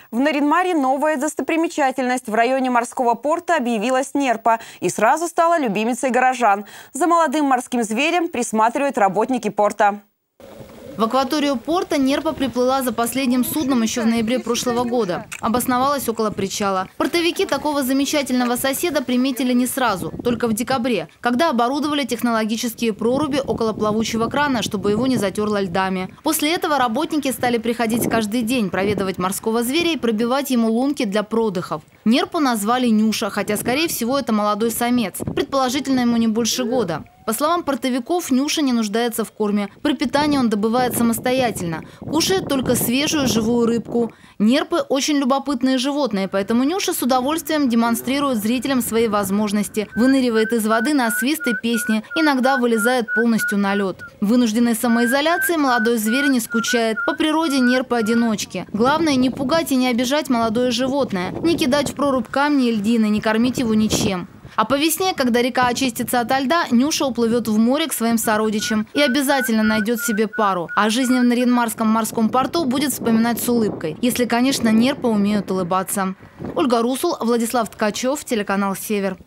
В Нарьян-Маре новая достопримечательность. В районе морского порта объявилась нерпа и сразу стала любимицей горожан. За молодым морским зверем присматривают работники порта. В акваторию порта нерпа приплыла за последним судном еще в ноябре прошлого года. Обосновалась около причала. Портовики такого замечательного соседа приметили не сразу, только в декабре, когда оборудовали технологические проруби около плавучего крана, чтобы его не затерло льдами. После этого работники стали приходить каждый день, проведывать морского зверя и пробивать ему лунки для продыхов. Нерпу назвали Нюша, хотя, скорее всего, это молодой самец. Предположительно, ему не больше года. По словам портовиков, Нюша не нуждается в корме. Пропитание он добывает самостоятельно. Кушает только свежую живую рыбку. Нерпы – очень любопытные животные, поэтому Нюша с удовольствием демонстрирует зрителям свои возможности. Выныривает из воды на свист и песни, иногда вылезает полностью на лед. В вынужденной самоизоляции молодой зверь не скучает. По природе нерпы одиночки. Главное – не пугать и не обижать молодое животное. Не кидать в прорубь камни и льдины, не кормить его ничем. А по весне, когда река очистится ото льда, Нюша уплывет в море к своим сородичам и обязательно найдет себе пару. А жизнь в Нарьян-Марском морском порту будет вспоминать с улыбкой. Если, конечно, нерпы умеют улыбаться. Ольга Русул, Владислав Ткачев, телеканал «Север».